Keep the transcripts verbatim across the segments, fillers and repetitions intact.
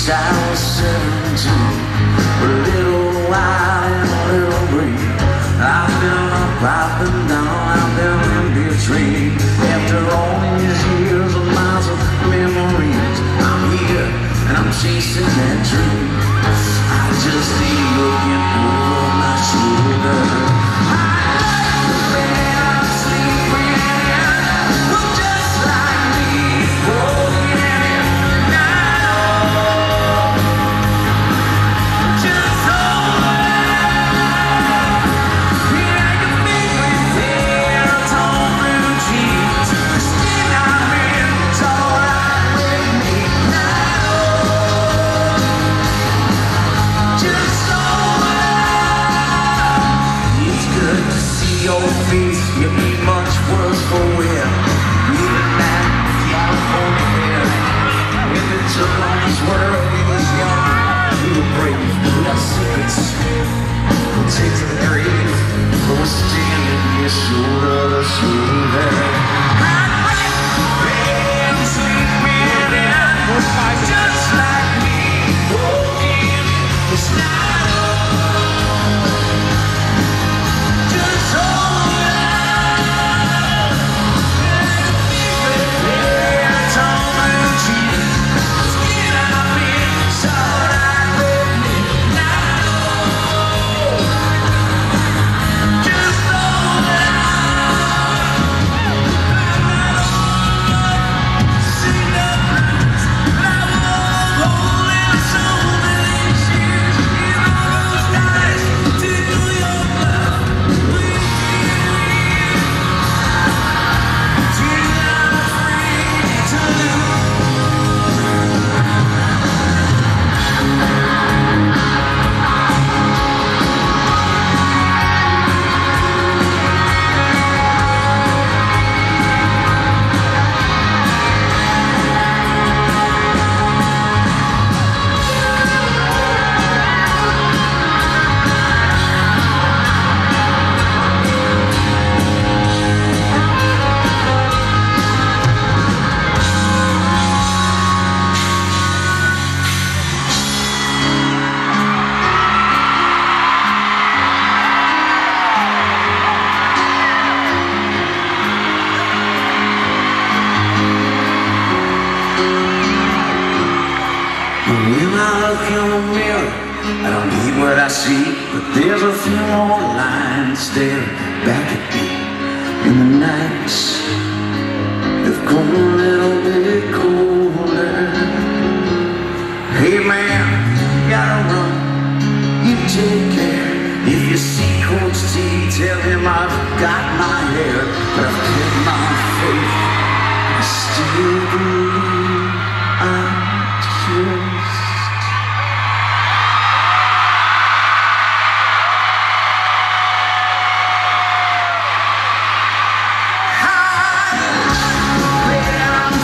I was seventeen, a little while and a little breeze. I've been up, I've been down, I've been in between. After all these years of miles of memories, I'm here and I'm chasing that dream. I just ain't looking over my shoulder. You need much worse for wear. Even that California air. If it took on this world, we was young, we were brave, we got secrets. We'll take to the grave, but we're standing here shoulder to shoulder. And sleeping in, just like me, broken, it's not just all. When I look in the mirror, I don't need what I see, but there's a few more lines staring back at me. And the nights have grown a little bit colder. Hey man, you gotta run, you take care. If you see Coach T, tell him I've got my hair, but I've kept my faith. I still believe I'm just I'm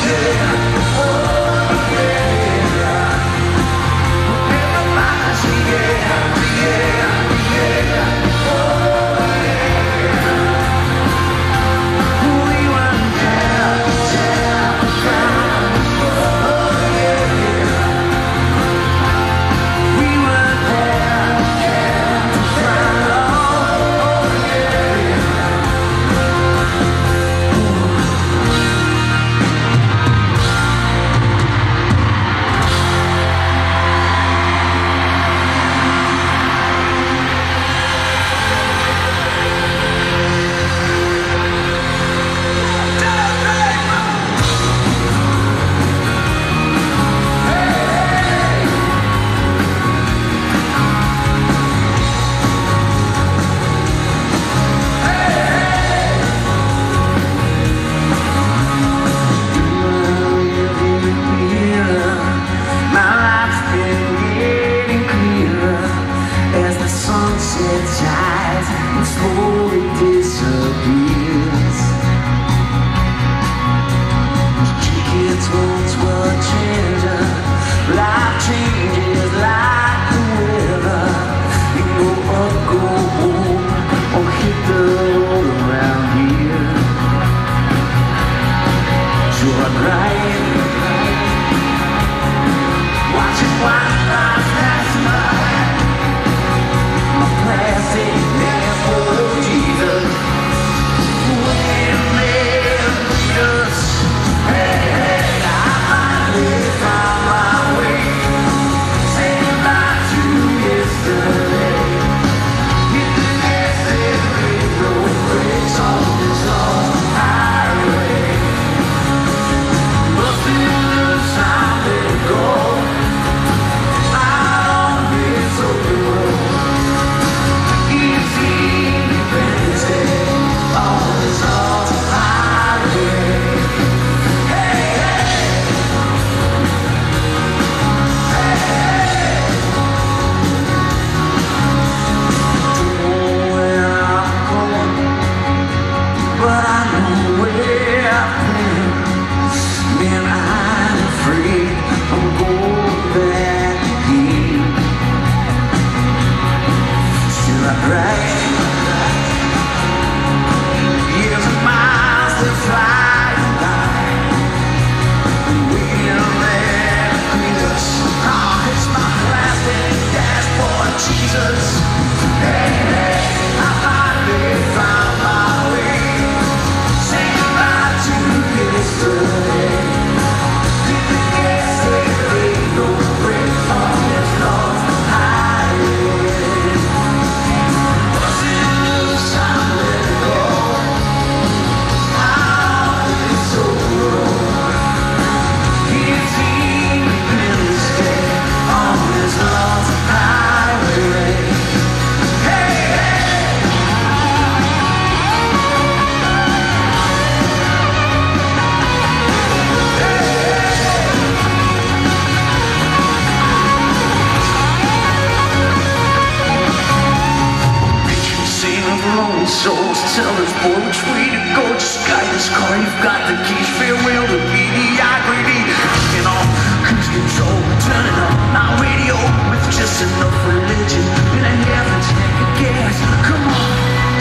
tell us, boy, which way to go. Just guide this car, you've got the keys. Farewell to mediocrity. Kicking off cruise control, turning up my radio with just enough religion and a half a tank of gas. Come on,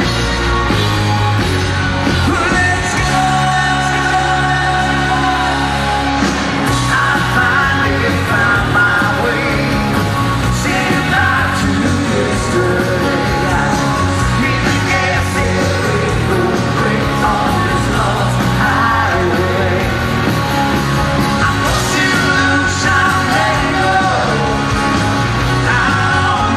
let's go. I finally found my way. Saying goodbye to yesterday. I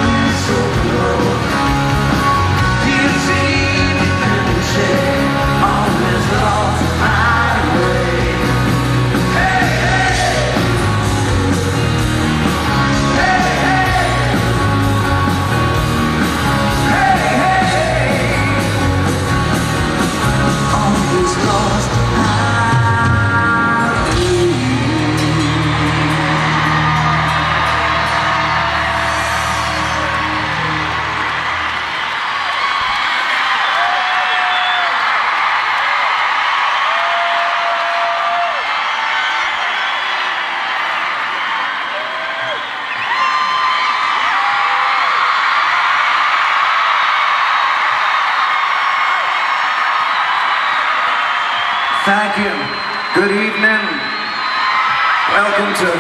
Thank you. Good evening. Welcome to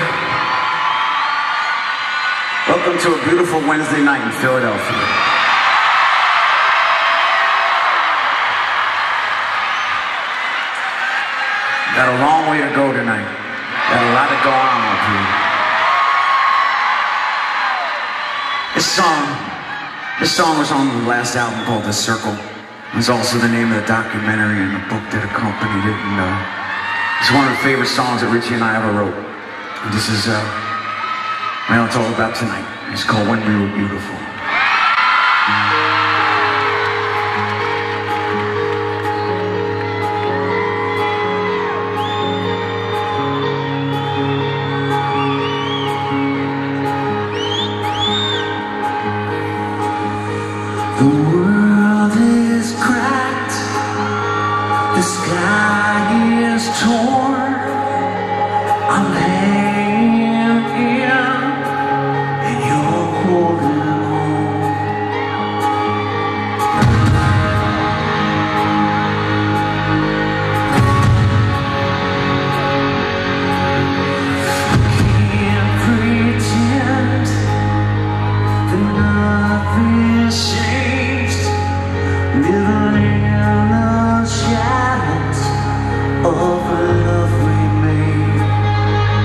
Welcome to a beautiful Wednesday night in Philadelphia. Got a long way to go tonight. Got a lot to go on up here. This song, this song was on the last album called The Circle. It was also the name of the documentary and the book that accompanied it. And uh, it's one of the favorite songs that Richie and I ever wrote. And this is, uh, well, it's all about tonight. It's called When We Were Beautiful. The world is cracked, the sky is torn, I'm hanging here, and you're holding on. Can't pretend that nothing's changed. Living in the shadows of a love we made.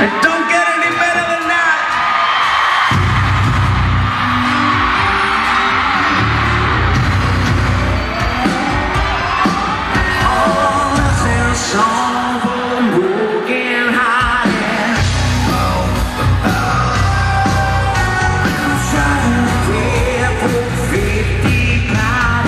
It don't get any better than that. Oh, that's a song for broken hearted. I'm trying to get for fifty clouds.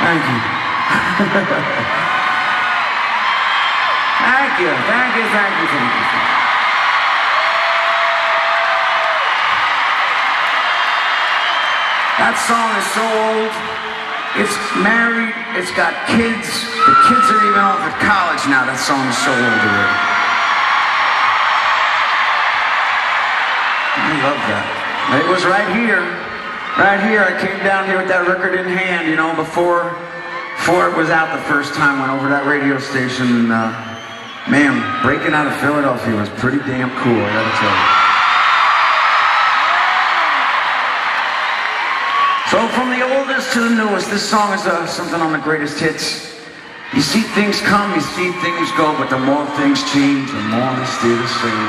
Thank you. Thank you, thank you, thank you, thank you. That song is so old. It's married, it's got kids. The kids are even off at college now. That song is so old already. I love that. It was right here. Right here, I came down here with that record in hand, you know, before, before it was out the first time. Went over to that radio station and, uh, man, breaking out of Philadelphia was pretty damn cool, I gotta tell you. So from the oldest to the newest, this song is uh, something on the greatest hits. You see things come, you see things go, but the more things change, the more they stay the same.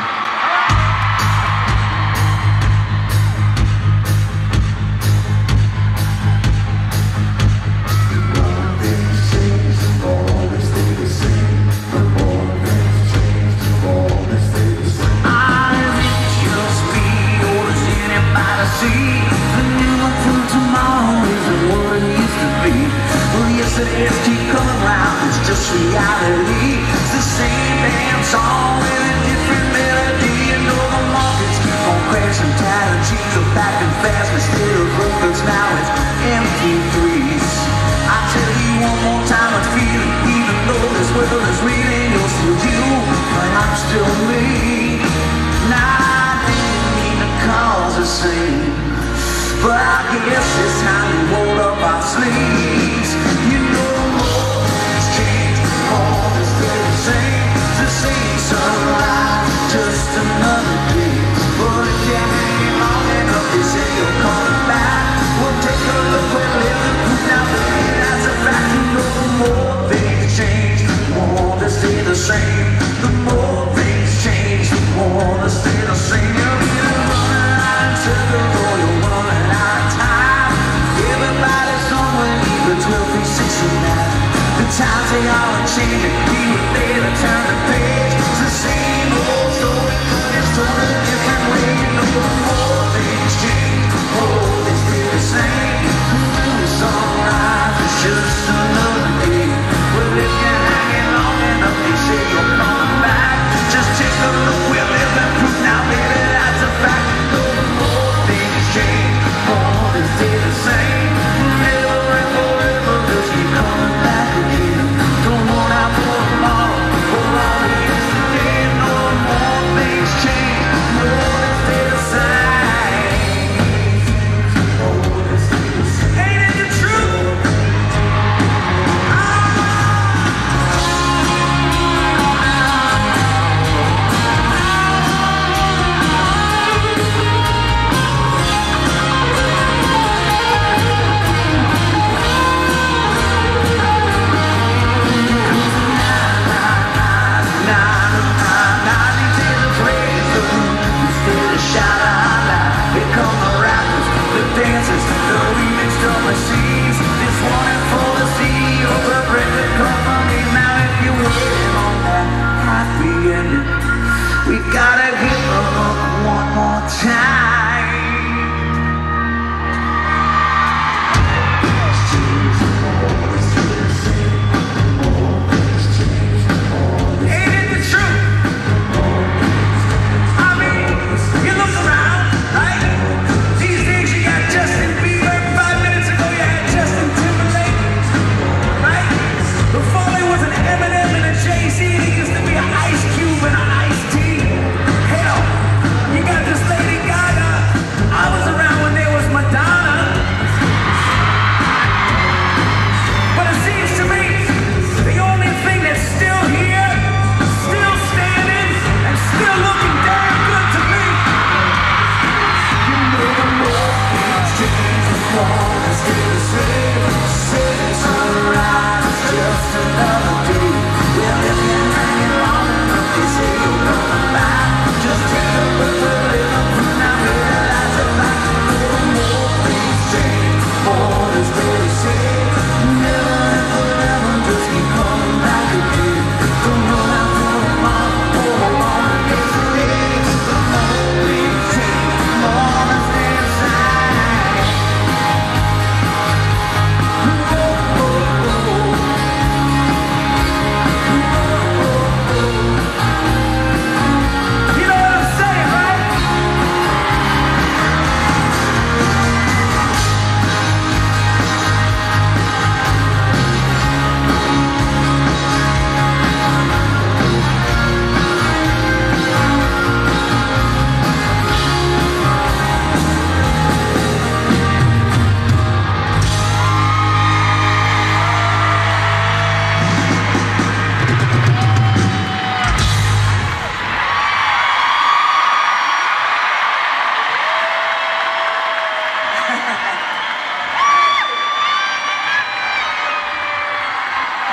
Yesterdays keep coming round, it's just reality. It's the same damn song with a different melody. You know the markets keep on crashing, tired jeans are back and fast. Instead of records now it's M P threes. I tell you one more time, I feel it. Even though this world is reading, you're still you, but I'm still me. Nah, I didn't mean to cause a scene, but I guess it's time to roll up our sleeves. You know more has changed, more is still the same. It's the same sunrise, just another day. But if you're hanging long enough, they say you're coming back. Well, take a look, we're living proof now, baby, that's a fact. You know the more things change, the more they stay the same. The more things change, the more they stay the same. You're either running out of circle or you're running out of time. Everybody's somewhere either twelve, three, six, or nine. The times they all are changing, we were there to turn the page. It's the same old story, but it's told in a different way. You know the more things change, the more they stay the same. The new sunrise is just another day. Well, if you're hanging long enough, they say you're coming back. Just take a look, we're living proof now, baby, that's a fact. You know the more things change, the more they stay the same. Never and forever, just keep coming back again. Don't want out for tomorrow, for I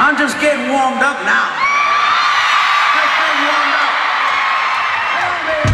I'm just getting warmed up now. Just getting warmed up. Come on, baby.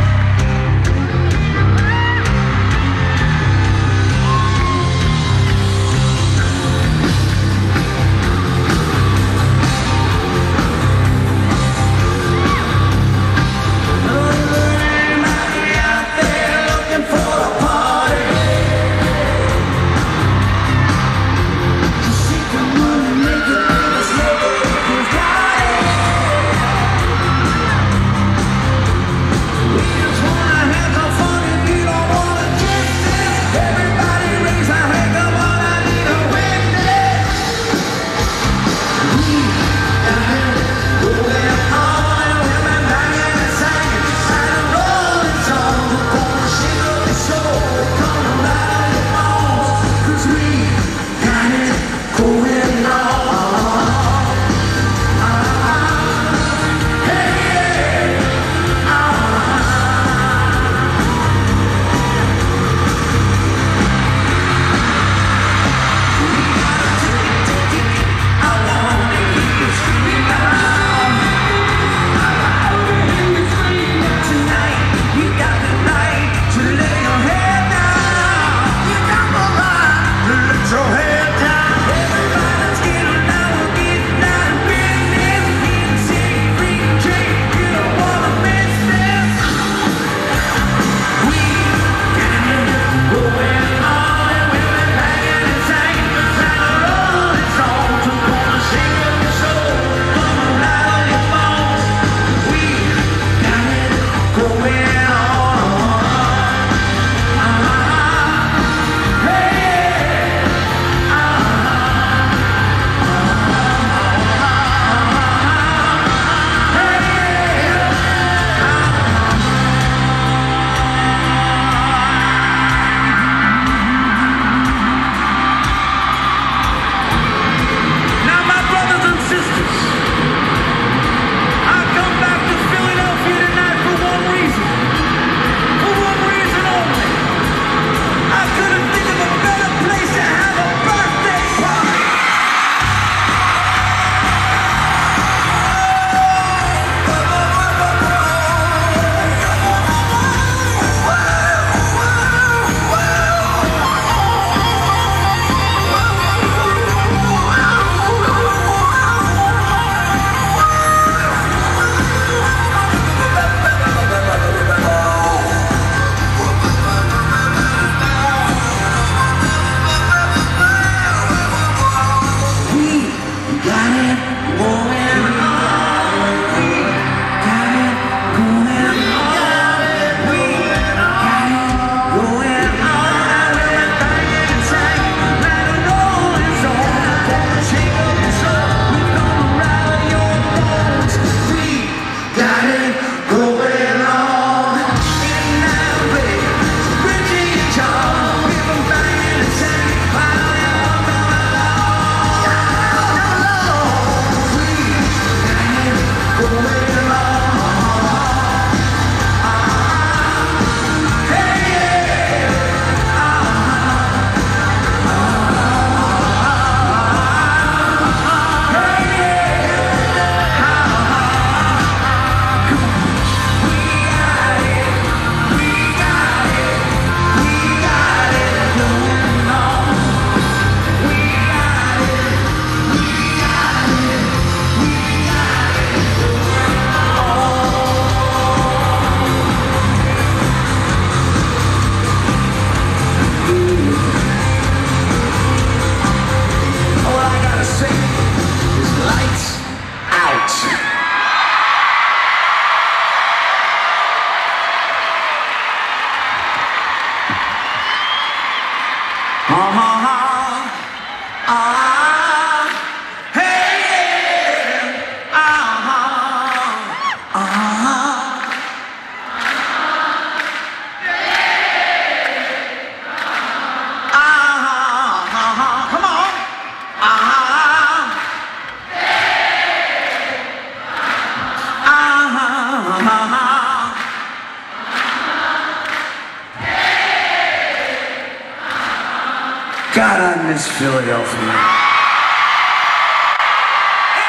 God, I miss Philadelphia.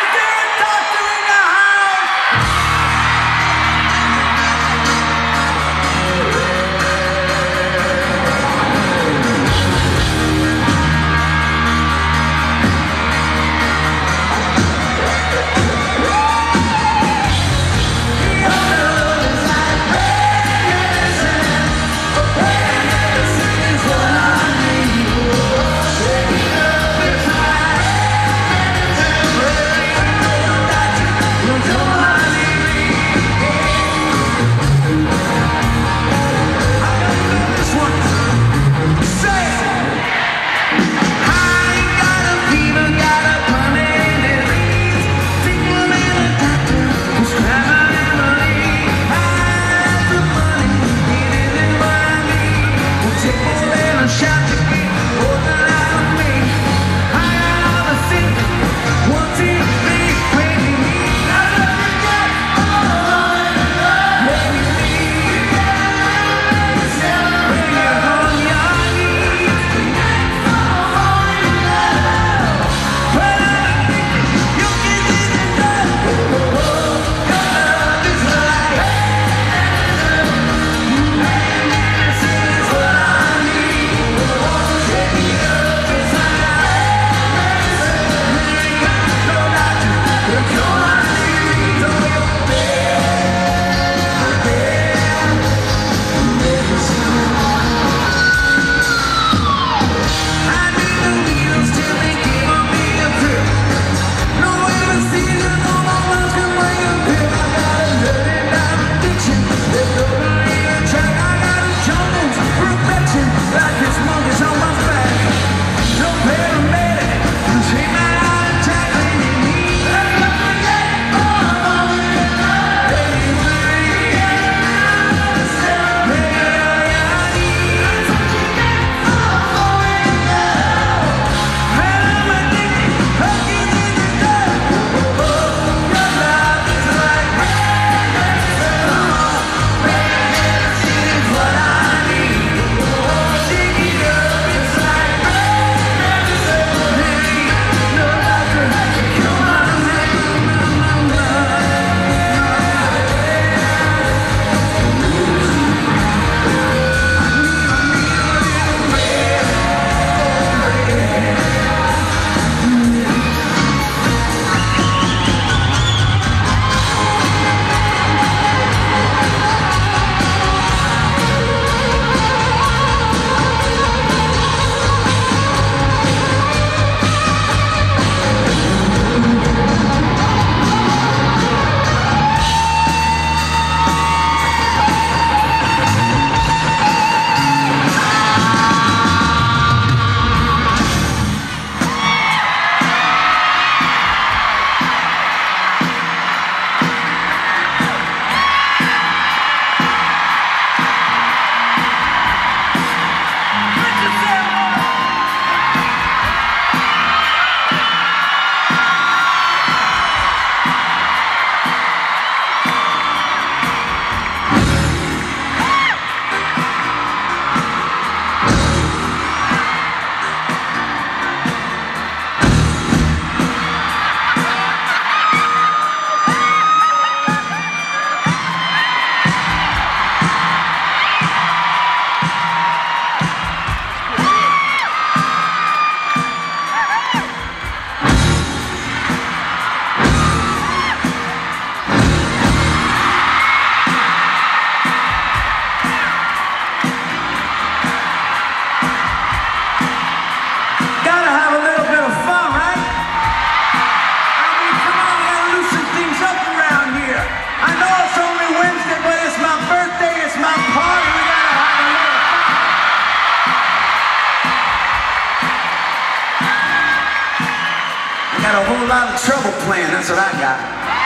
I got a whole lot of trouble playing, that's what I got.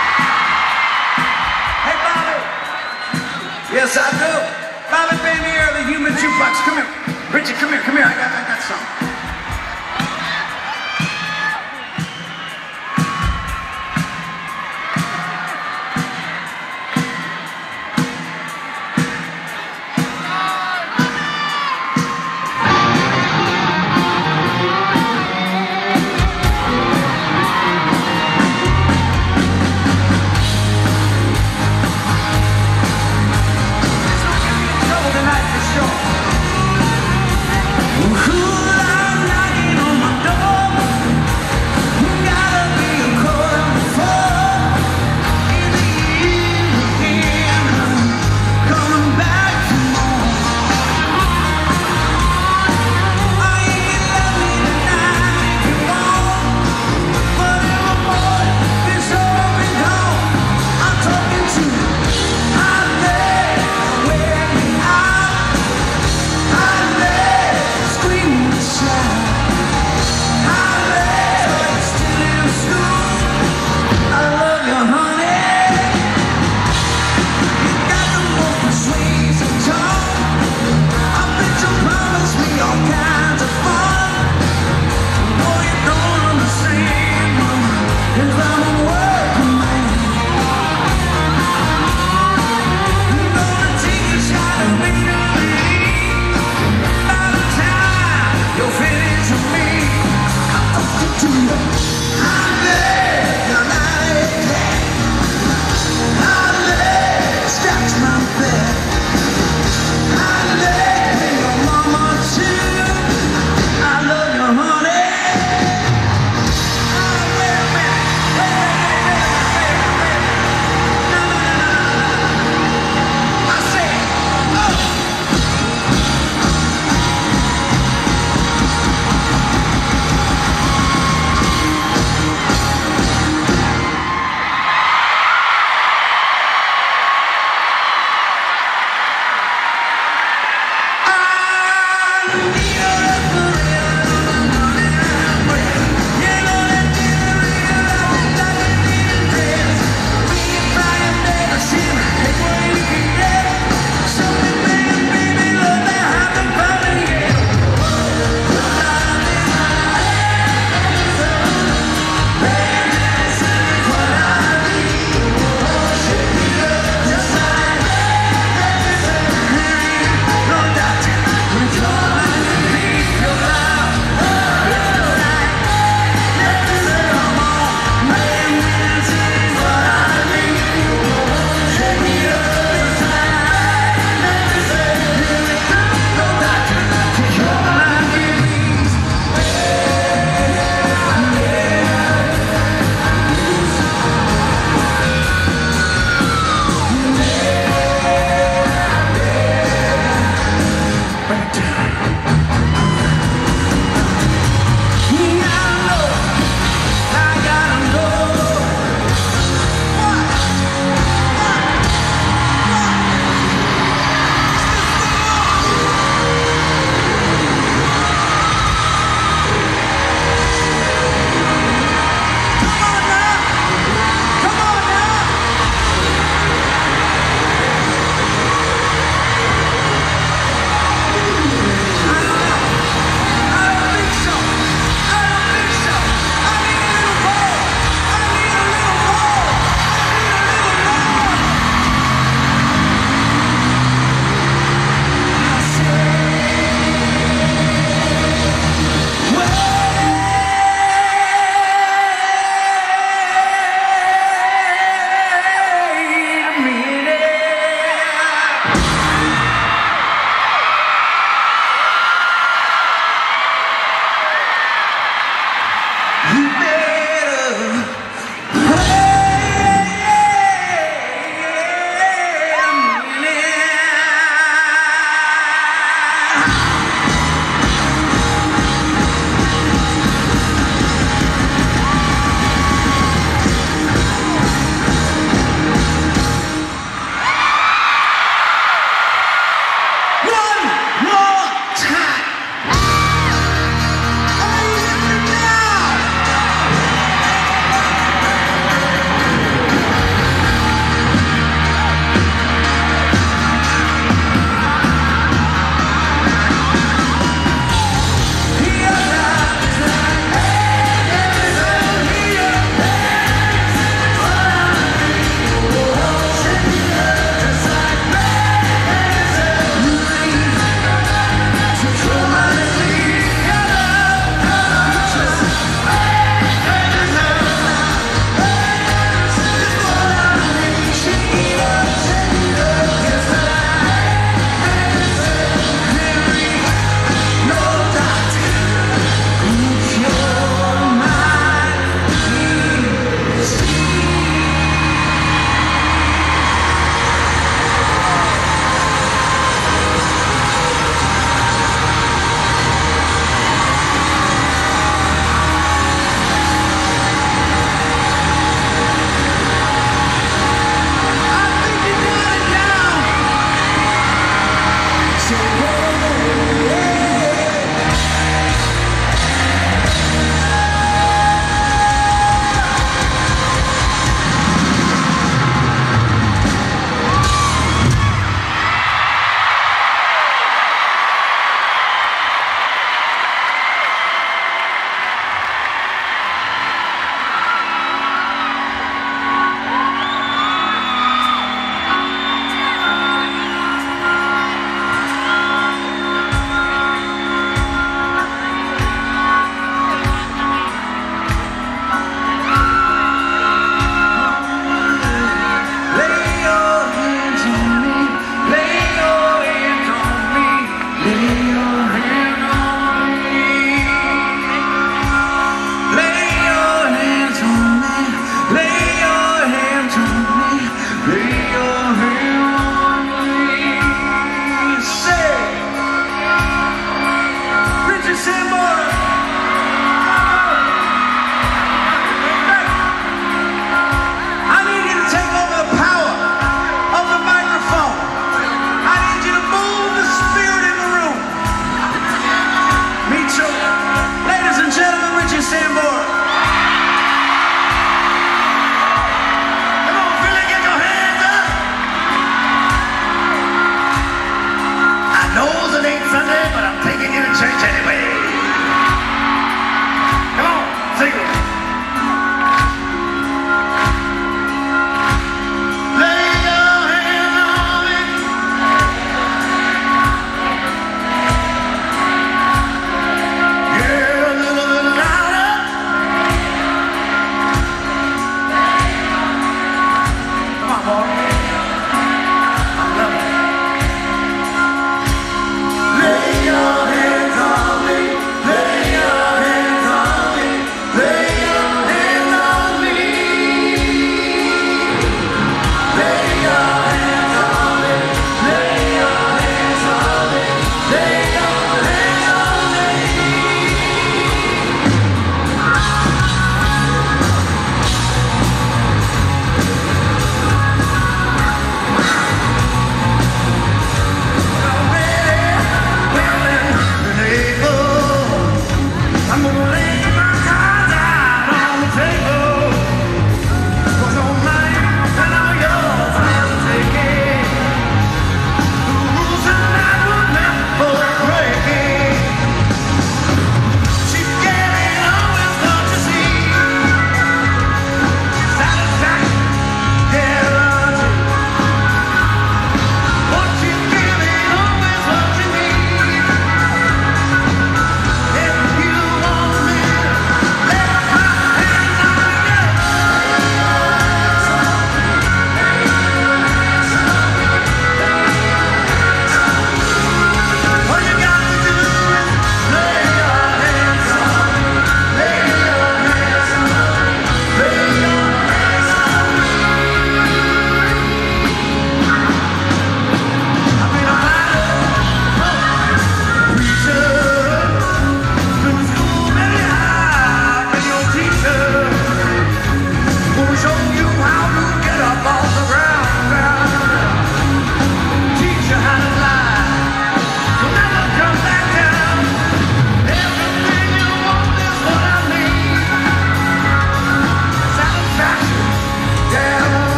Hey, Bobby. Yes, I do. Bobby Banier, the human jukebox. Come here. Richie, come here, come here. I got, I got something. Who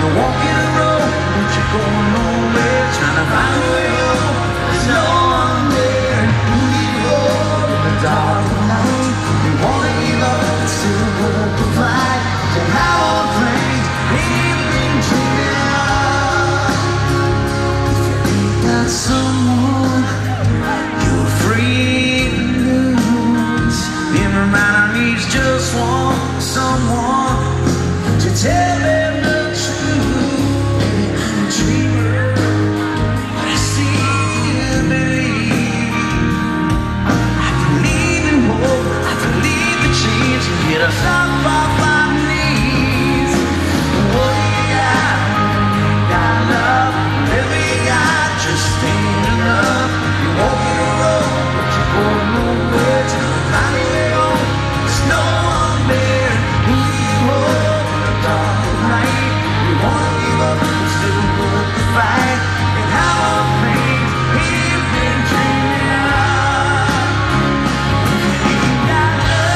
walking a road, but you're going nowhere, trying to find a way home. There's no one there. Who do you go in the dark of night? You wanna give up, but still hope to fight. To have all things you've been dreaming of. If you ain't got someone you're free to lose, every man needs just one, someone to tell them the truth. I'm a dreamer, but I still believe. I believe in hope, I believe the change can get us up off our knees. What do you got? You got love, whatever you got just ain't enough. You're walking a road, but you're going nowhere, trying to find a way home. There's no one there. Who do you hold in the dark of night? You wanna give up, but still worth the fight. And how all things you've been dreaming of. If you ain't got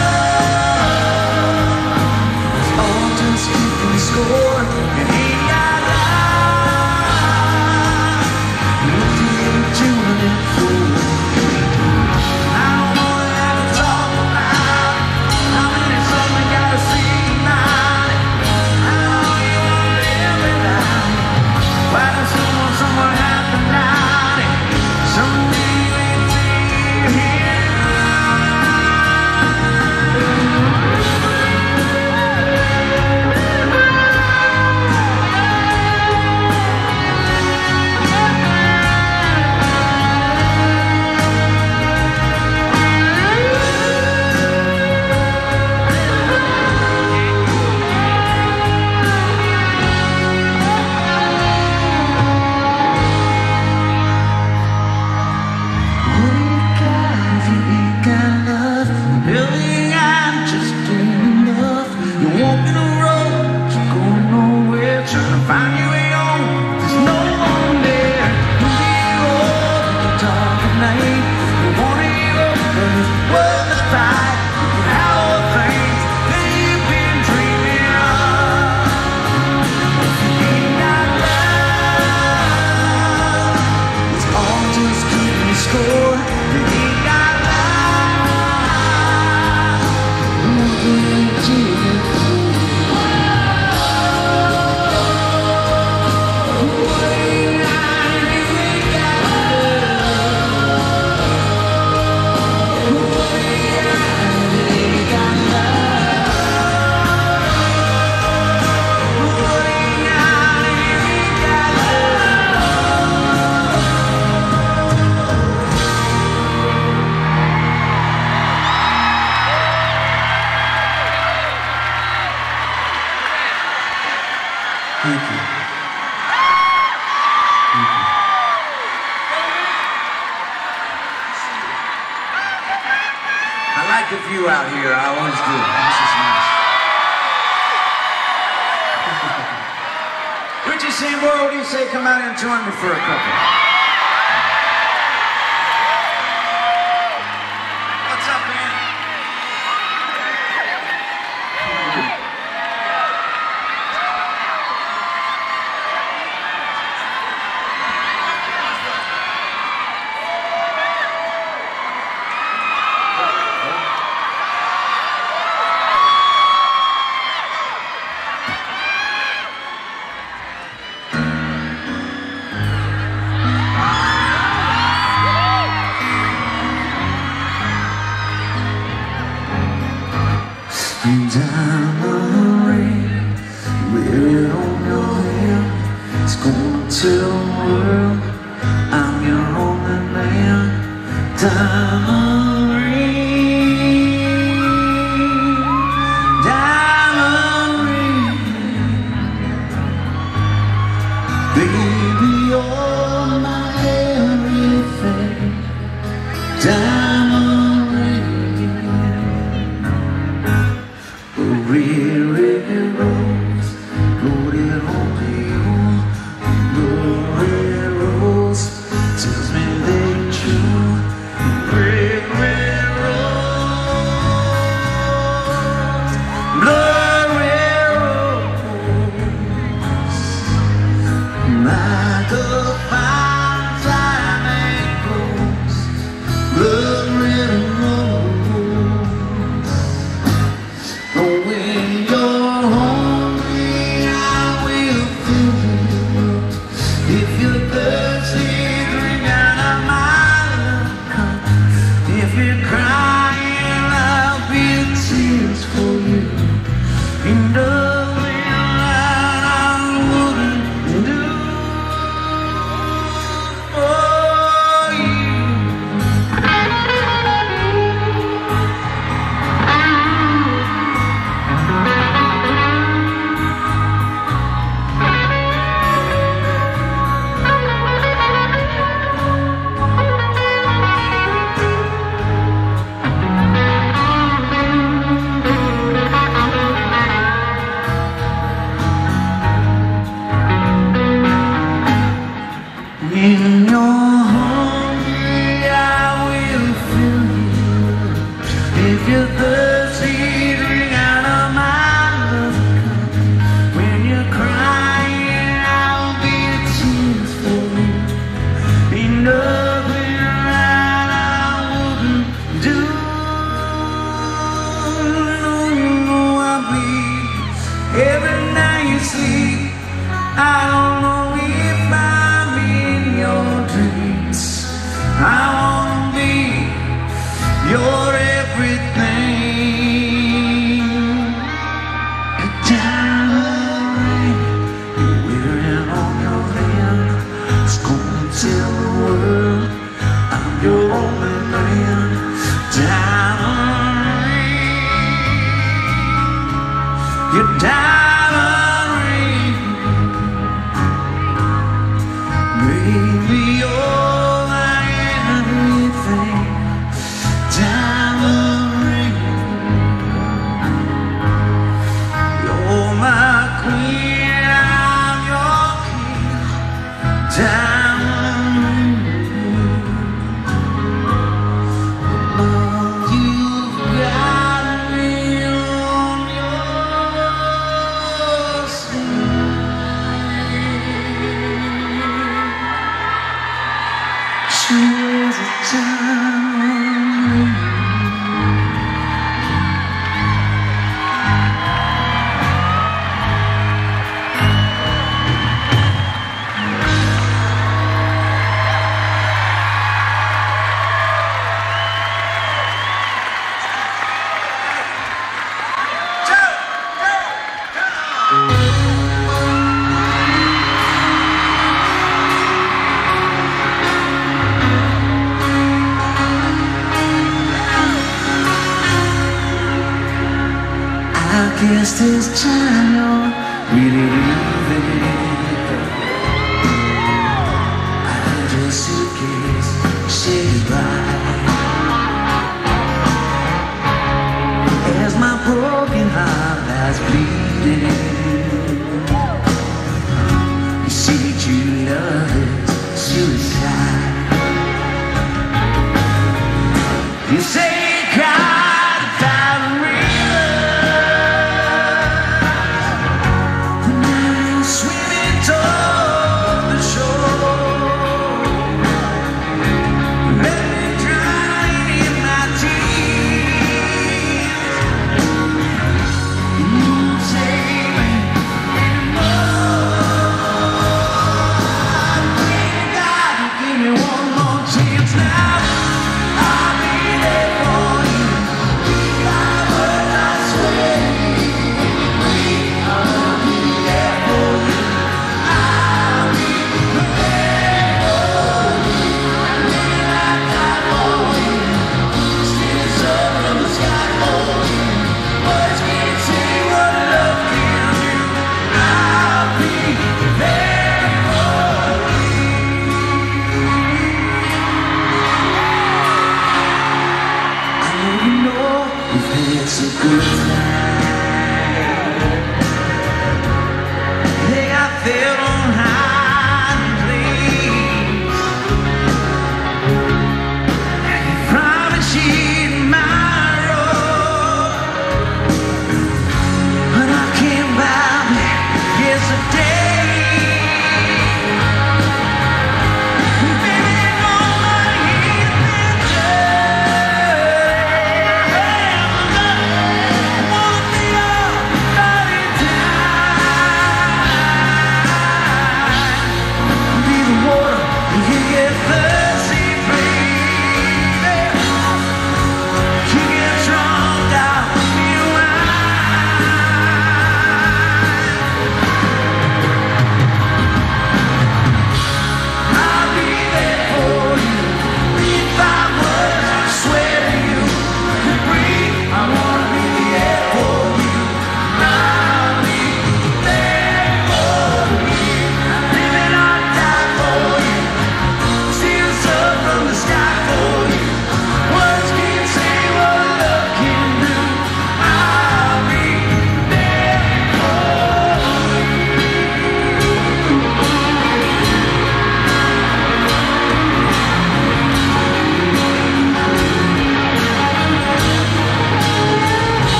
love, it's all just keeping score. If you ain't got love, what do you do with it for? I don't wanna have to talk about how many songs we gotta sing tonight. How you wanna live it out. Why does someone somewhere have to night? Someday you ain't seen here. What do you got if you ain't got love? Whatever you got just ain't enough. You're walking a road, but you're going nowhere, trying to find your way home. There's no one there. Who do you hold in the dark of night? You wanna give up, but it's worth the fight. You have all things that you've been dreaming of. If you ain't got love, it's all just keeping score. You ain't got love, what do you do it for? What do you got if you ain't got love? What do you got if you ain't got love? What do you got if you ain't got love? Thank you. Thank you. I like the view out here. I always do. This is nice. Richie saying, boy, what do you say? Come out and join me for a couple. What's up, man? Diamond ring, wear it on your hand. It's gonna tell the world I'm your only man. Diamond ring, diamond ring, baby, you're my everything. Diamond ring. Red, red rose, loaded on you. Blood red rose tells me they're true. Red, red rose, blood red rose. like a fine diamond goes, blood red rose. When you're hungry, I will fill you up. If you're thirsty, drink out of my love cup. If you're crying, I'll be tears for you. And nothing that I wouldn't do for you. When you're hungry, I will fill you up. If you're thirsty, drink out of my love cup. When you're crying, I'll be tears for you. Ain't nothing that I wouldn't do. No, you know I'll be every night you sleep. I don't know if I'm in your dreams. I wanna be your everything. A diamond ring you're wearing on your hand. It's gonna tell the world I'm your only man. Diamond ring, your diamond ring. Baby, you're my everything. Diamond ring. You're my queen, I'm your king. Diamond ring. Love, you've got me on your sleeve. She was a diamond ring. I guess this time you're really leaving. I heard your suitcase say goodbye. As my broken heart lies bleeding, you see true love is suicide. You say God, that river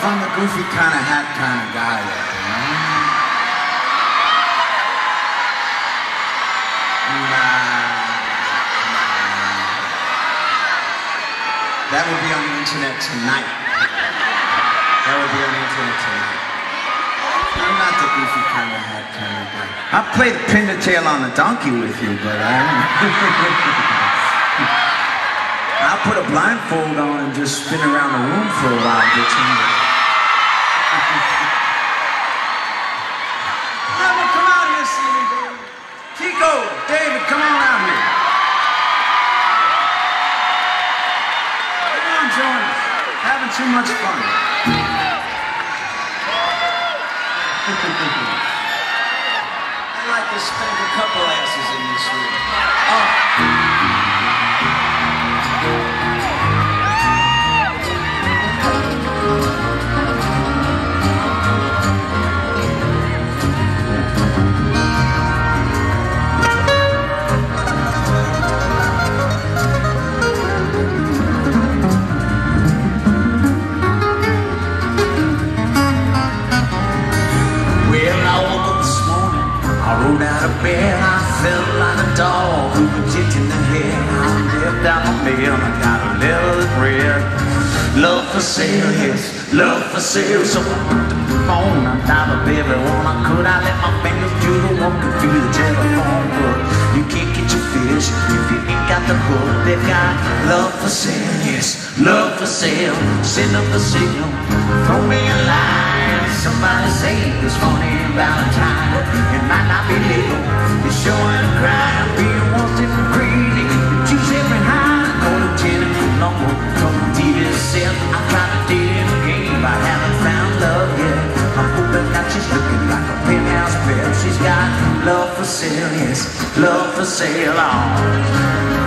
I'm the goofy kind of hat kind of guy. Though, you know? Nah. That would be on the internet tonight. That would be on the internet tonight. I'm not the goofy kind of hat kind of guy. I'll play the pin the tail on the donkey with you, but I I'll put a blindfold on and just spin around the room for a while. Get you. Never come out here, see me, baby. Tico, David, come on out here. Come on, join us. Having too much fun. I'd like to spank a couple asses in this room. Oh. I rolled out of bed, I felt like a dog who was kicked in the head. I left out my mail, I got a letter that read, love for sale, yes, love for sale. So I put the phone on top of everyone I could. I let my fingers do the walking through the telephone book. You can't get your fish if you ain't got the hook. They've got love for sale, yes, love for sale. Send up a signal, throw me a line. Somebody say it's funny Valentine. It might not be legal, it's sure and crime. Being one different crazy, choose every high. No lieutenant, no more, come T V set. I'm trying to date in the game, I haven't found love yet. I'm hoping that she's looking like a penthouse bed. She's got love for sale, yes, love for sale. Oh.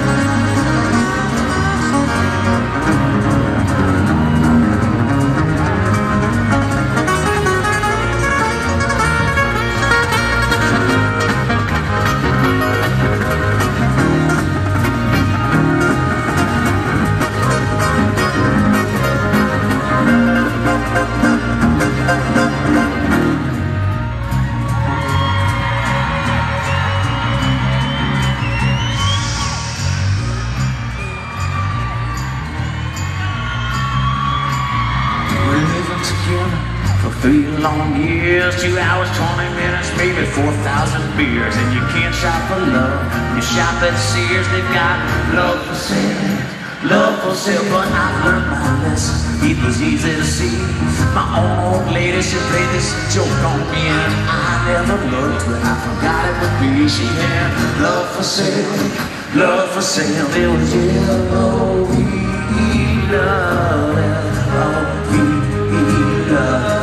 Three long years, two hours, twenty minutes, maybe four thousand beers. And you can't shop for love, you shop at Sears. They've got love for sale, love for sale. But I've learned my lesson, it was easy to see. My own old lady, she played this joke on me, and I never looked where I forgot it would be. She had love for sale, love for sale. There was L O V E, love, L O V E, love.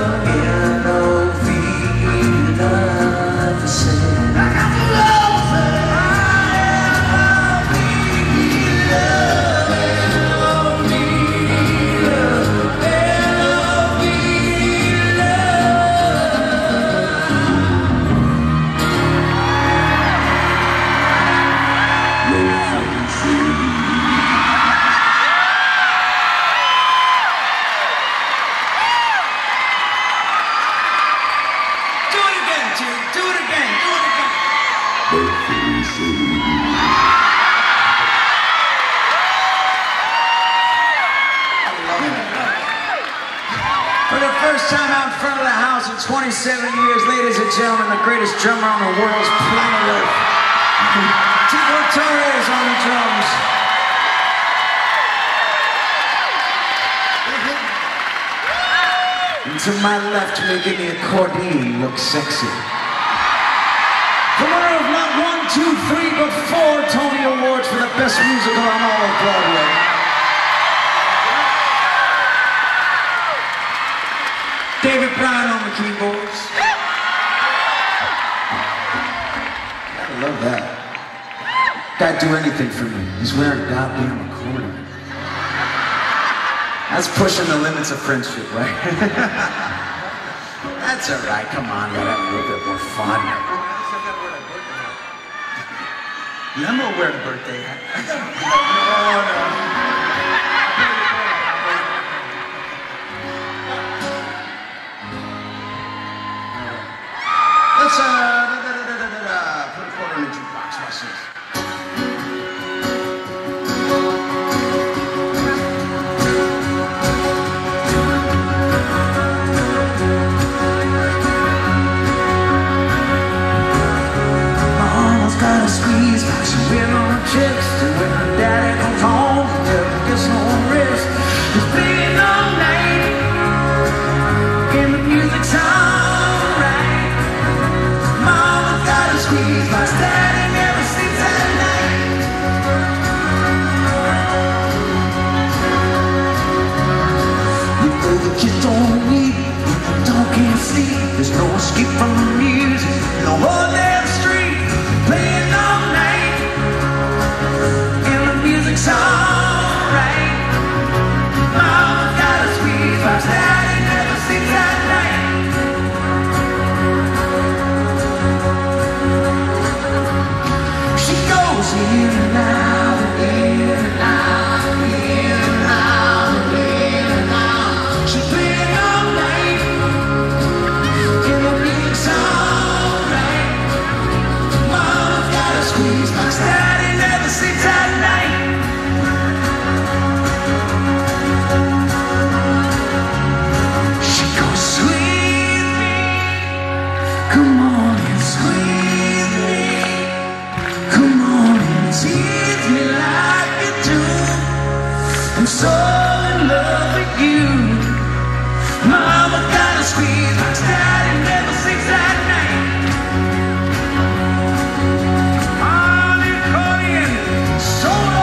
twenty-seven years, ladies and gentlemen, the greatest drummer on the world's planet Earth. Tico Torres on the drums. And to my left, making the accordion look sexy. The winner of not one, two, three, but four Tony Awards for the best musical on all of Broadway. David Bryan on the keyboards. I love that. Guy'd do anything for me. He's wearing a goddamn accordion. That's pushing the limits of friendship, right? That's all right. Come on, gotta have a little bit more fun. Lemo wear a birthday hat. Oh, no. music's alright. Mama gotta squeeze, my daddy never sleeps at night. You know the kids don't eat, the dog can't sleep. There's no escape from the music, no whole damn street playing all night. And the music's alright. Mama gotta squeeze, my daddy never sleeps at night. She goes in and out, in and out, in and out, in and out. She's playing all night, and the music's alright. Mama gotta squeeze, my daddy never sleeps at night. She goes, squeeze me, come on and squeeze me. Come on and tease me like you do. I'm so in love with you. Mama gotta squeeze, my daddy never sleeps at night. On the accordion, solo.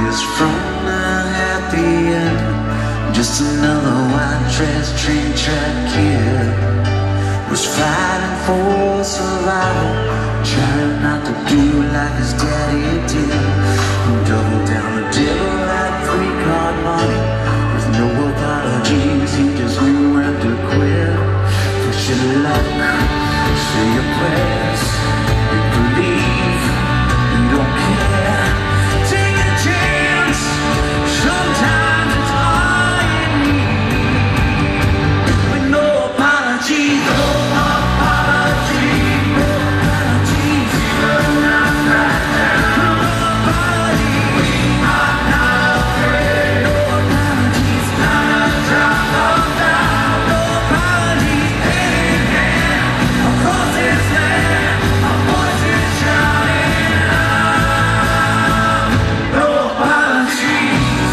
is from the happy end. Just another white trash train track kid was fighting for survival, trying not to do like his daddy did. Double down the devil like three card money with no apologies. He just knew when to quit. Push your luck, say your prayers, you believe, you don't care. Take a chance, sometimes it's all you need. With no apologies, no apologies, no apologies. You're not right now. No apologies, we are not afraid. No apologies, not a drop of down. No apologies, hand in hand across this land. Our voices shouting out. No apologies,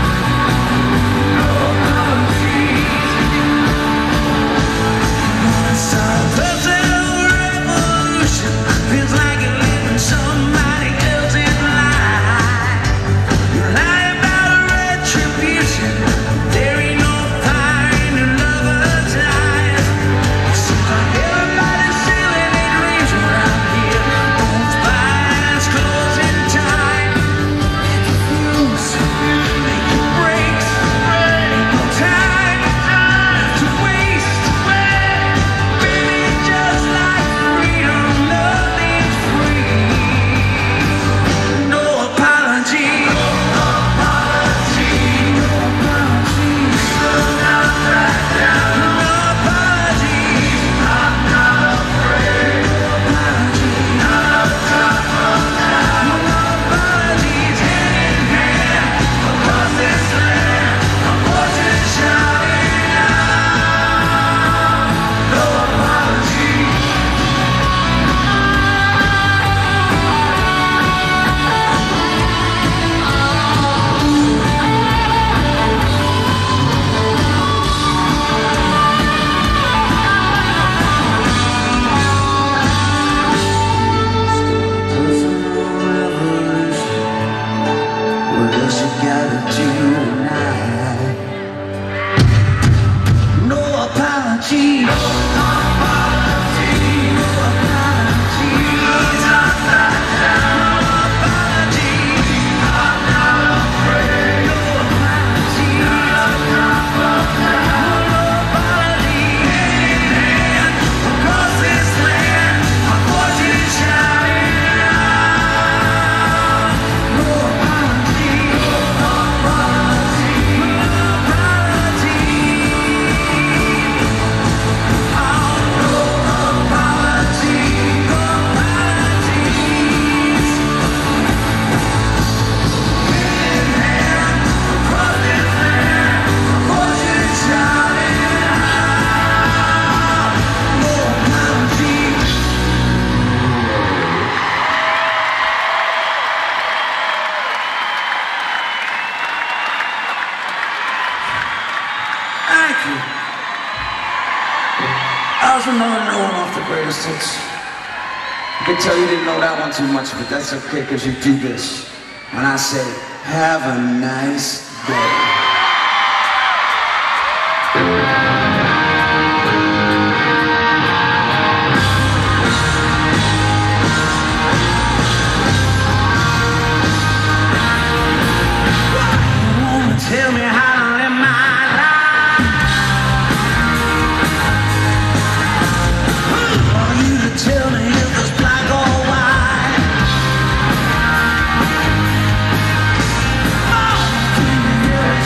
no apologies. Personal revolution feels like you're living somebody else's life. You lie about retribution. There ain't no fire in your lover's eyes. Seems like everybody's selling their dreams around here. Phones, blinds, closing time. Fuse, making breaks. Ain't no time to waste. Baby, just like freedom, nothing's free. No apology, no apology, no apologies. You're not right down. No apologies, I'm not afraid. No apologies, not a drop of down. No apologies, hand in hand across this land. Our voices shouting out. No apologies. Personal revolution. What else you gotta do tonight? No apology, no apology, no apology. Not right now. No apology, I'm not afraid. No apology, not a drop of down. No apology, hand in hand across this land. Our voices shouting out. No apology, no apology, no apology. Oh, no apology, no apologies. Hand in hand across this land. Our voices shouting out. No apologies. Thank you. That was another new one off the greatest hits. I can tell you didn't know that one too much, but that's okay because you do this. When I say, have a nice day. Tell me how to live my life. Want you to tell me if it's black or white. Oh, can you hear it?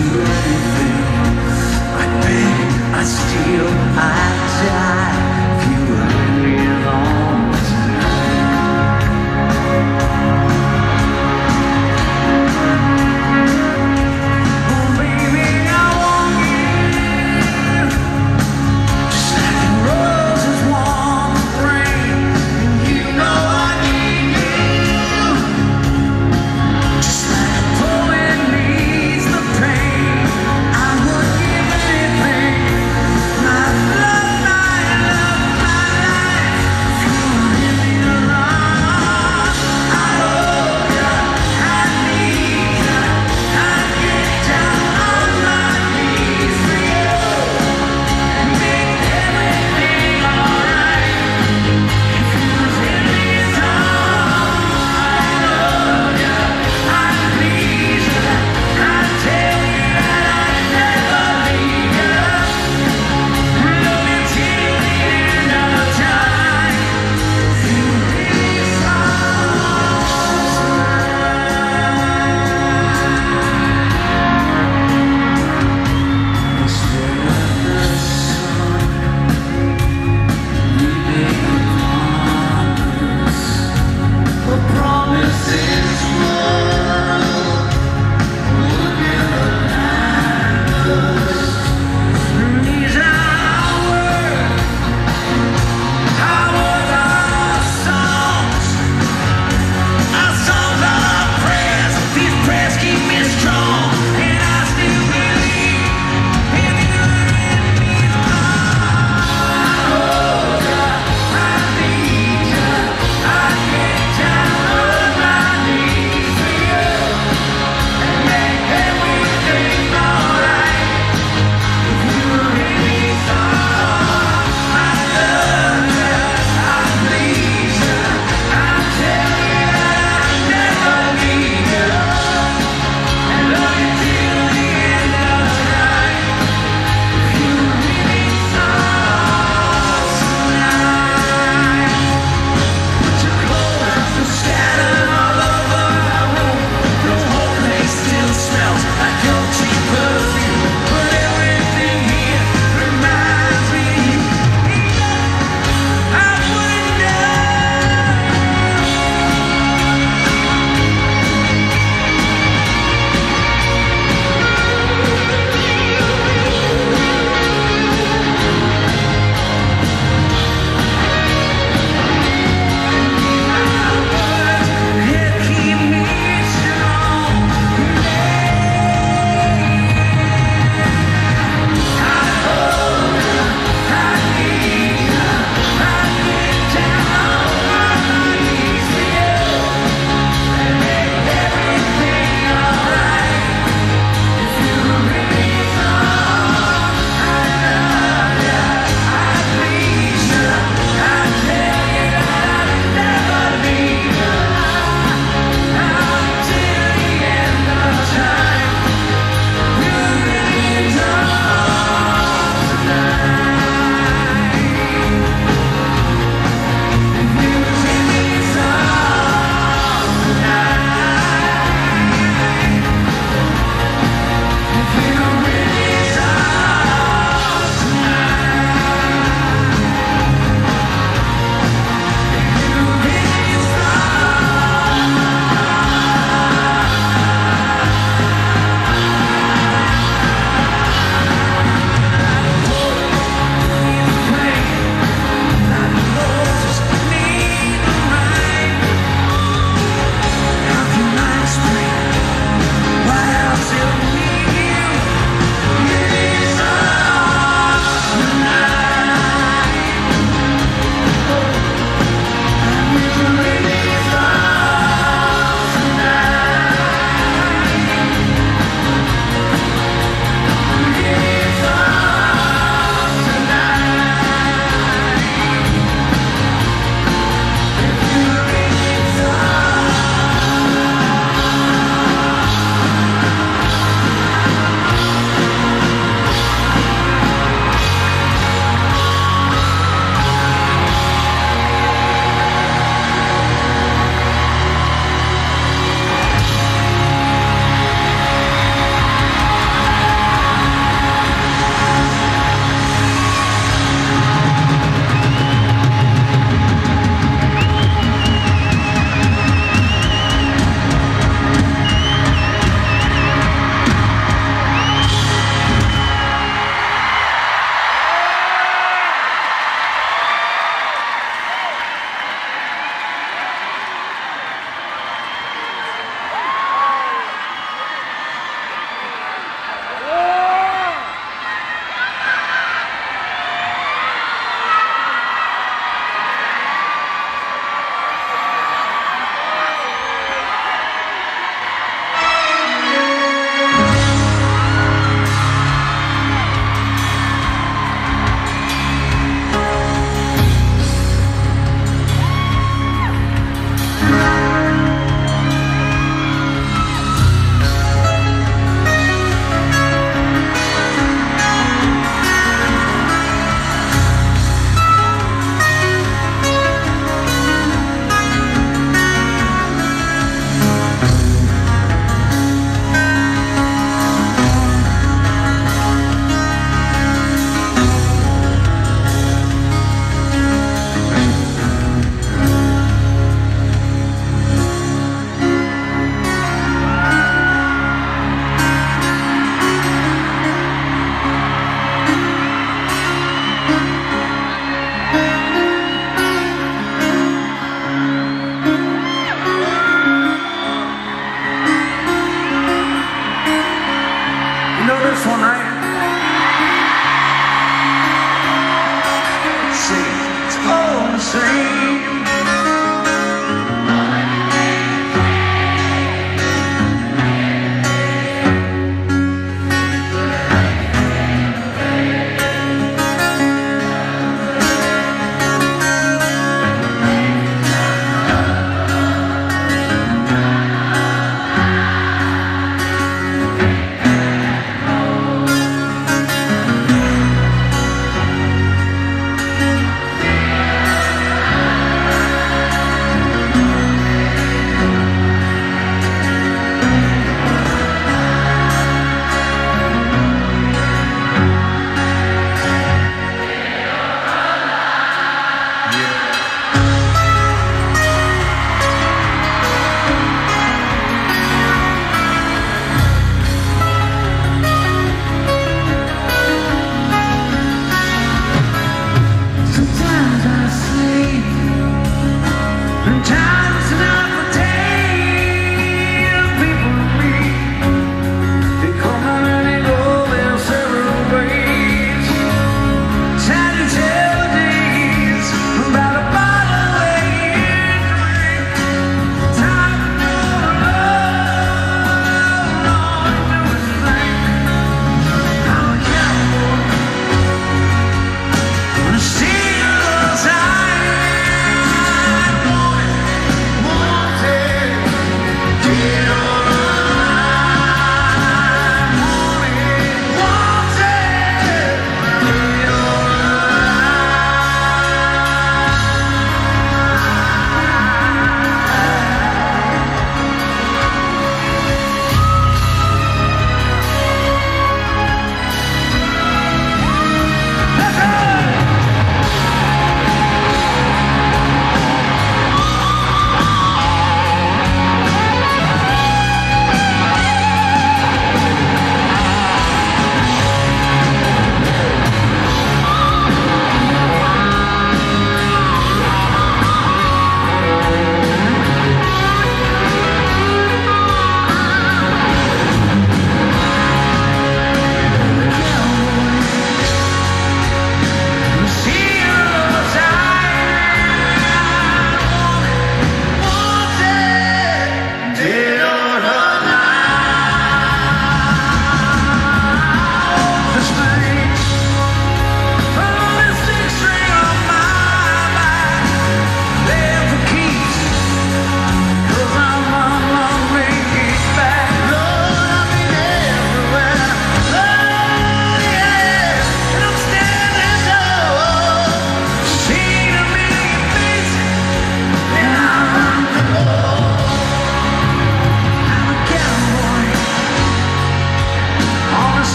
do anything. I beg, I steal, I die. If you were only alone tonight. Oh baby, I want you, just like the roses want the rain. You know I need you, just like a poet needs the pain. know this one, right? See, it's all the same.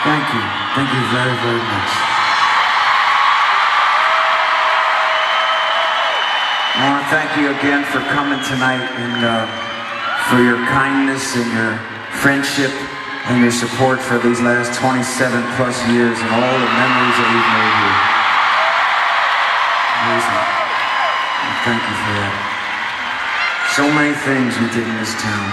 Thank you. Thank you very, very much. I want to thank you again for coming tonight and uh, for your kindness and your friendship and your support for these last twenty-seven plus years and all the memories that we've made here. Amazing. And thank you for that. So many things we did in this town.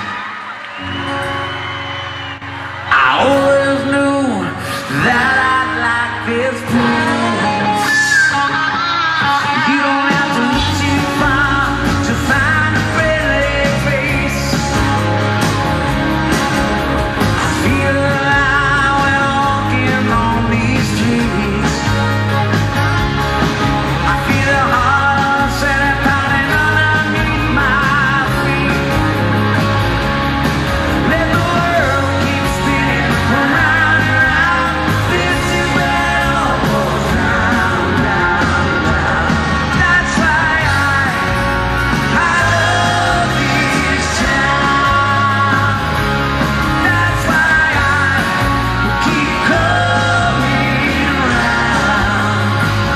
I always knew that I'd like this place. You don't have to look too far to find a friendly face. I feel alive when walking on these streets. I feel the heart set and pounding underneath my feet. Let the world keep spinning around and around. This is where it all goes round, round, round. That's why I, I love this town. That's why I keep coming around.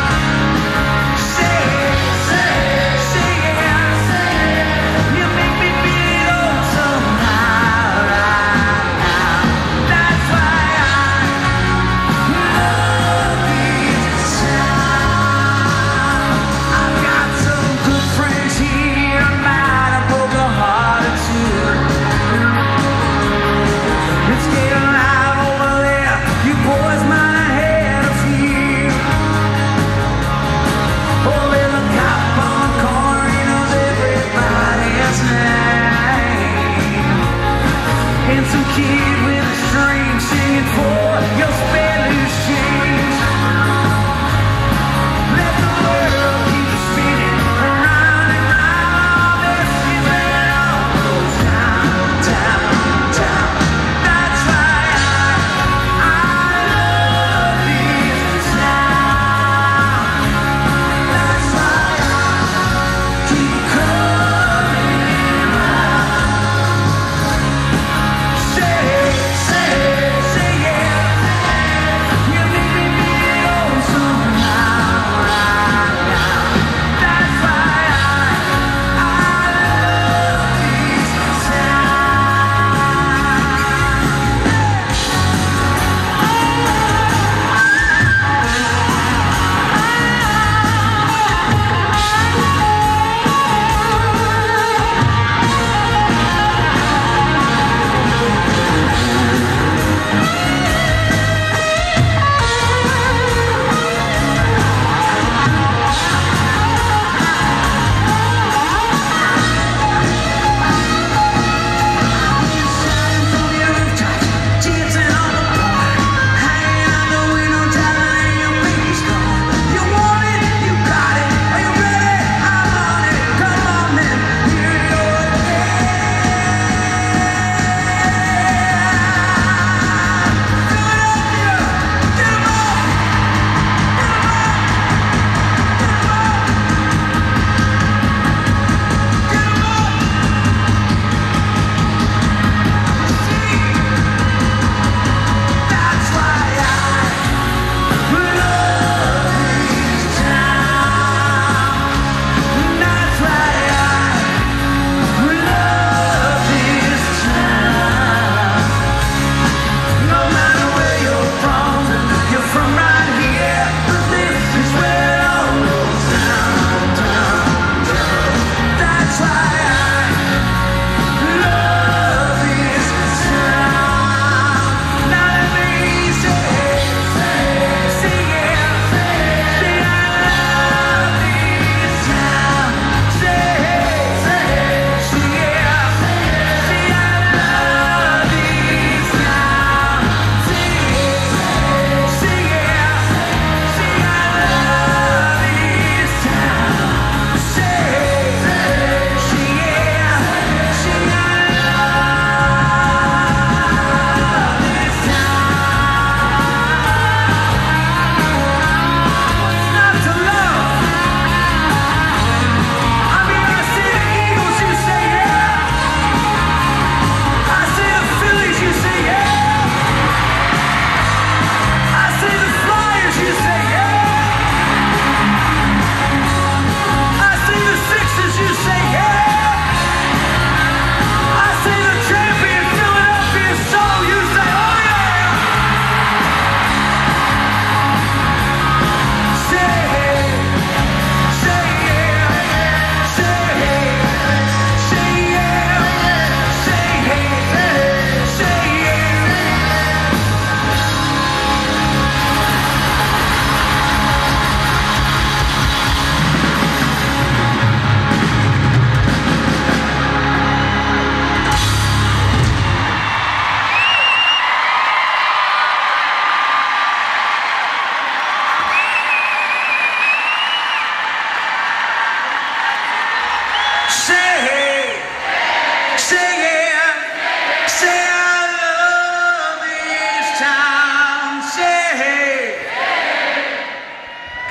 Say it, say it, say it, say it. You make me feel oh so high right now. That's why I love this town. I've got some good friends here. I might have broke a heart or two. It's getting loud over there. You boys might have had a few. Oh, there's a cop on the corner. He knows everybody's name. And some kid with a string singing for your spare loose change. Let the world keep spinning around and round. This is where it all goes down, down, down. That's why I, I love this town. That's why I keep coming around. Say it, say it, say it.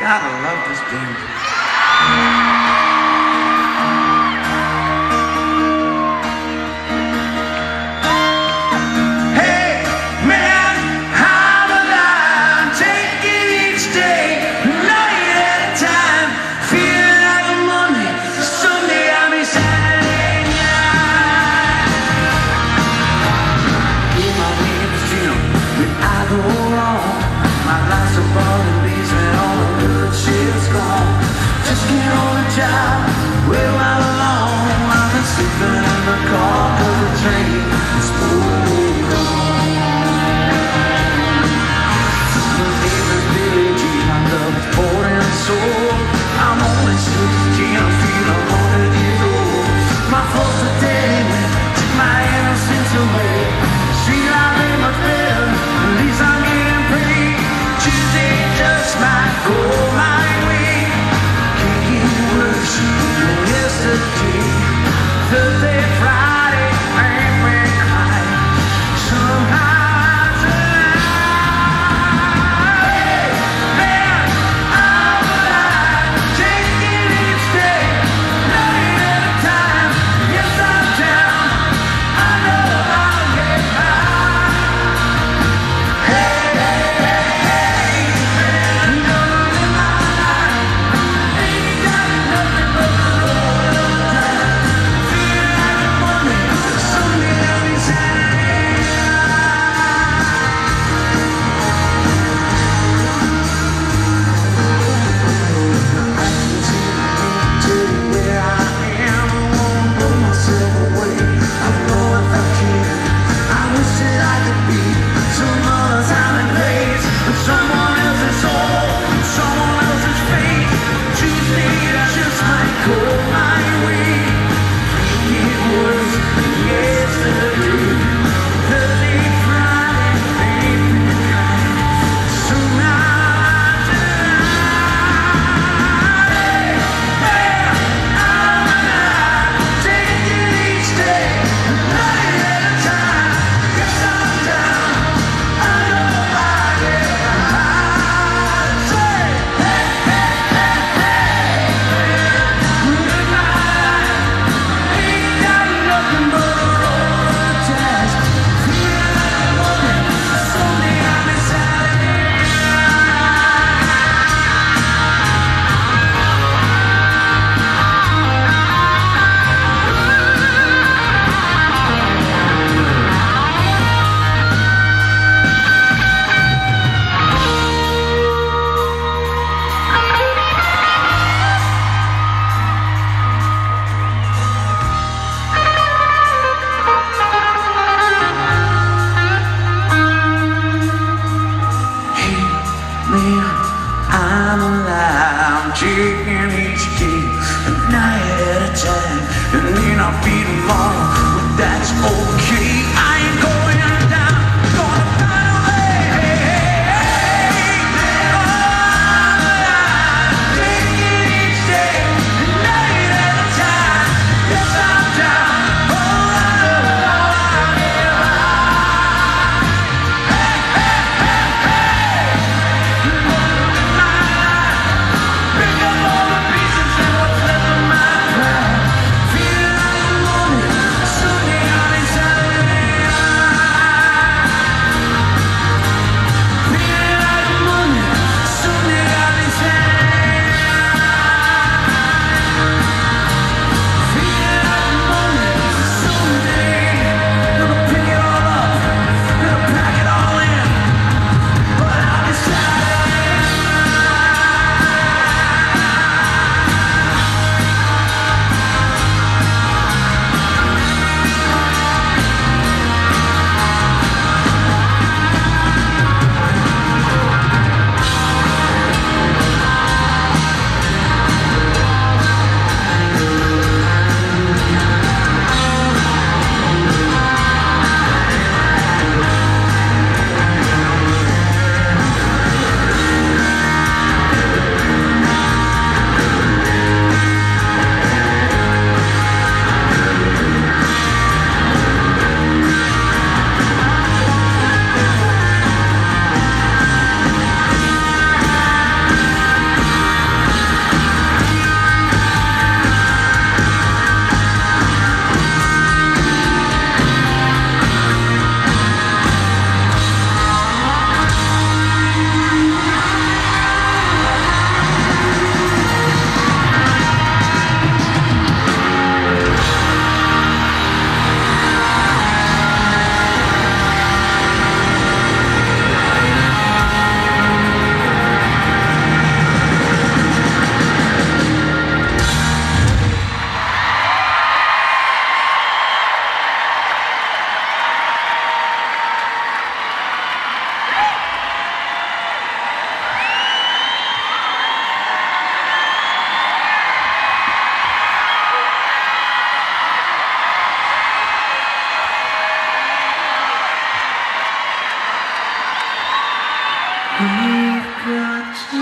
God, I love this game. Hey, man, how am I taking each day, night at a time, feeling like a Monday, Sunday, I mean Saturday night. Get my neighbors Jim, when I go wrong, my life's a ball and basement, all the good shit's gone. Just can't hold it We've got to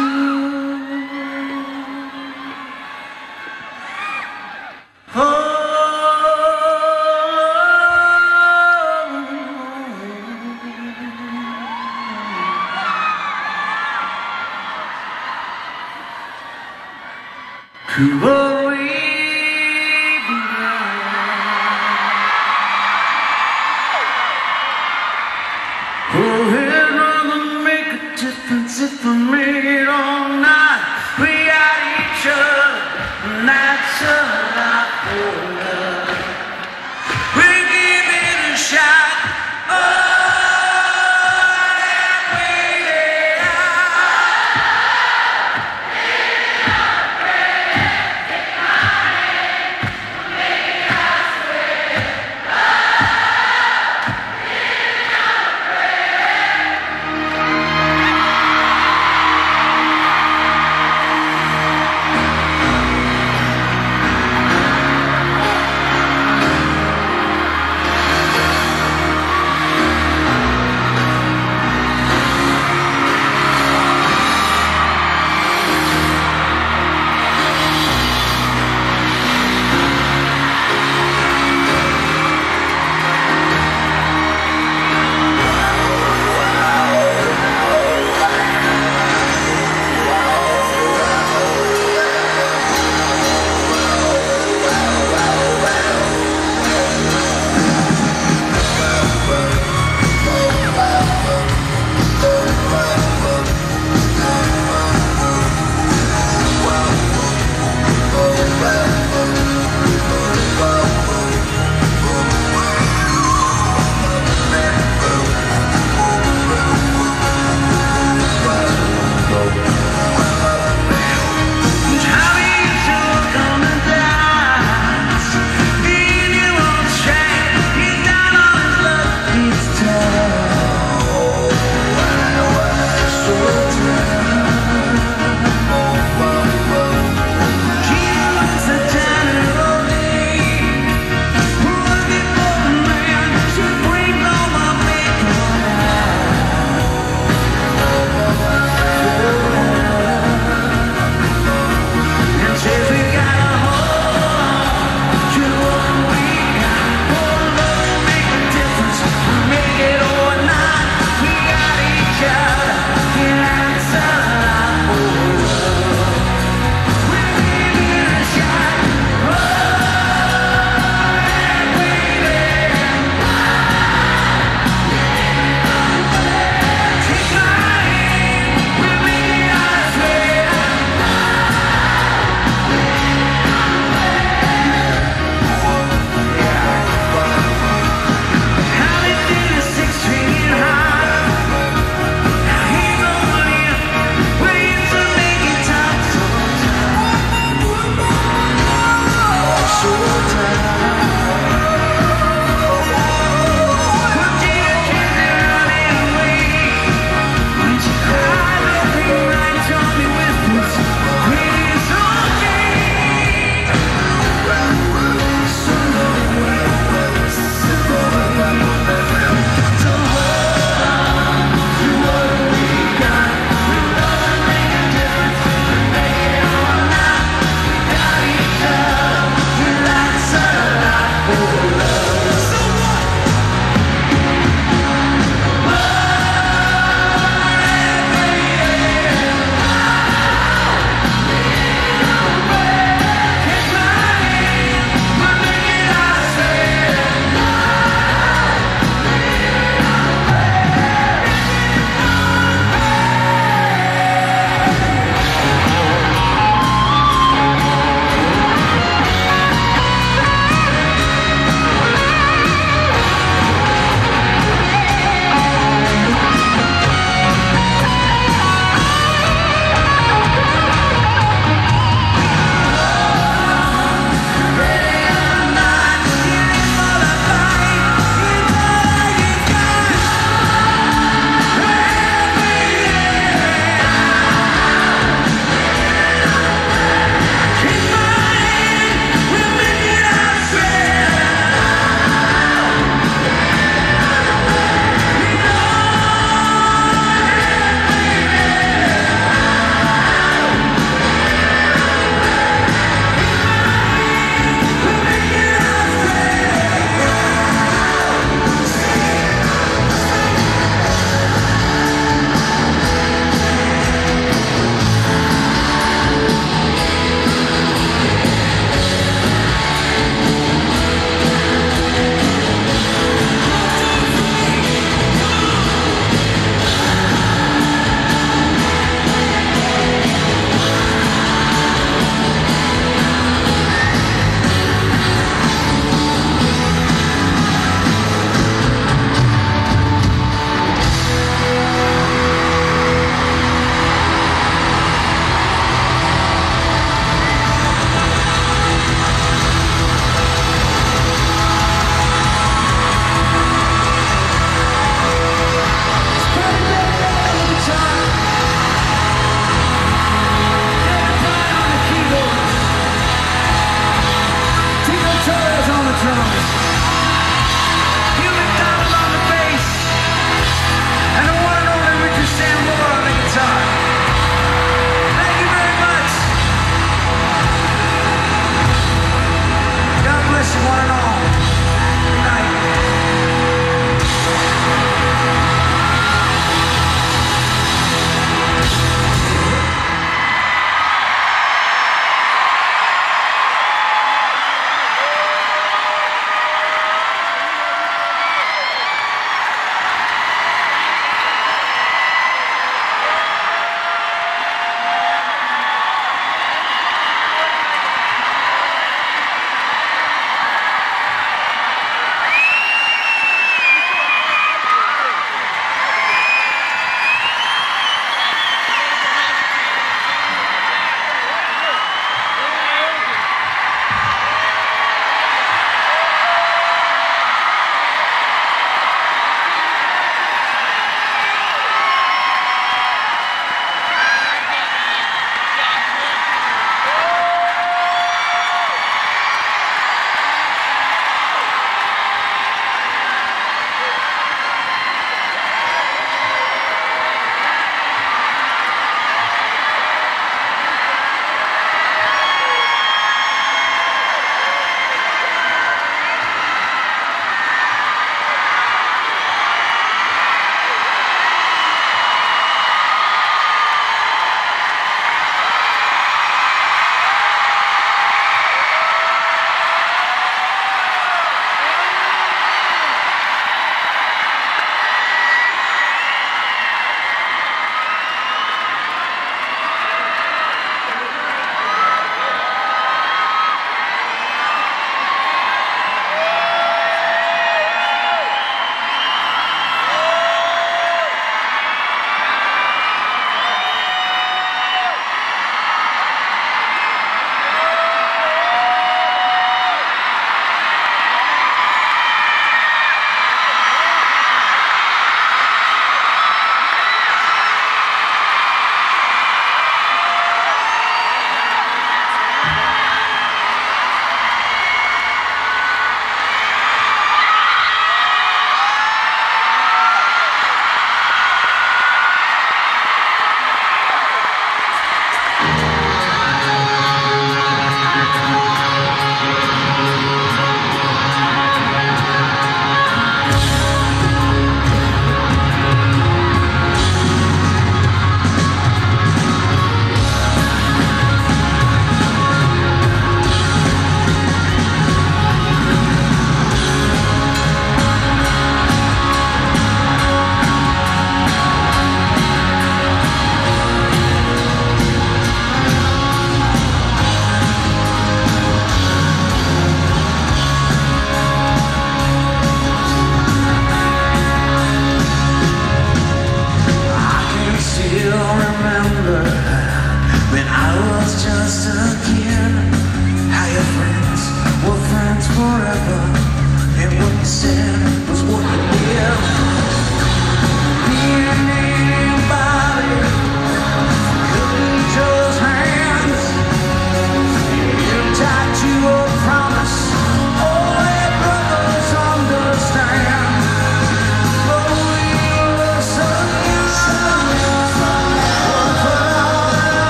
to what we began. Oh, it's gonna make a difference if we make it all night. We got each other, and that's a lot for love. We give it a shot. Oh, and wait it out.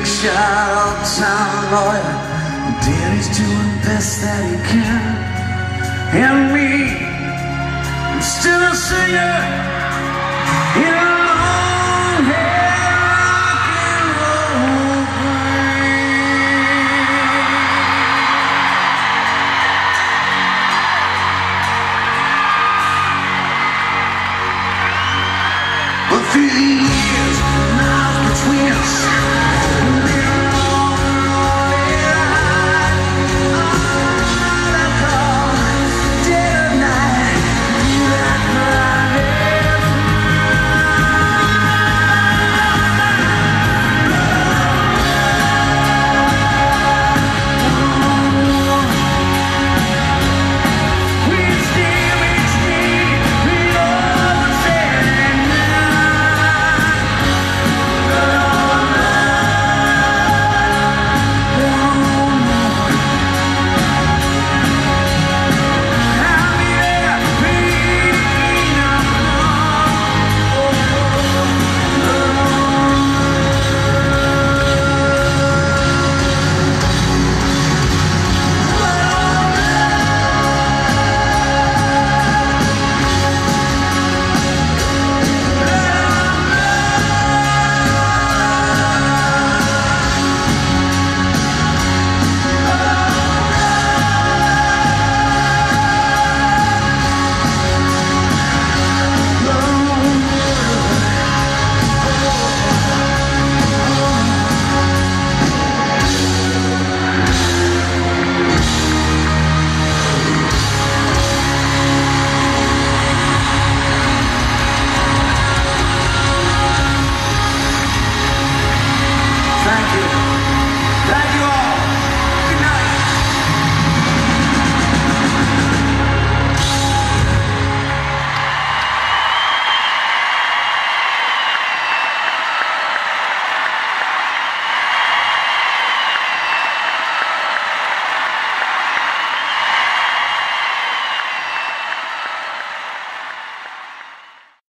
big shot all-time lawyer. Daddy's doing best that he can. And me, I'm still a singer.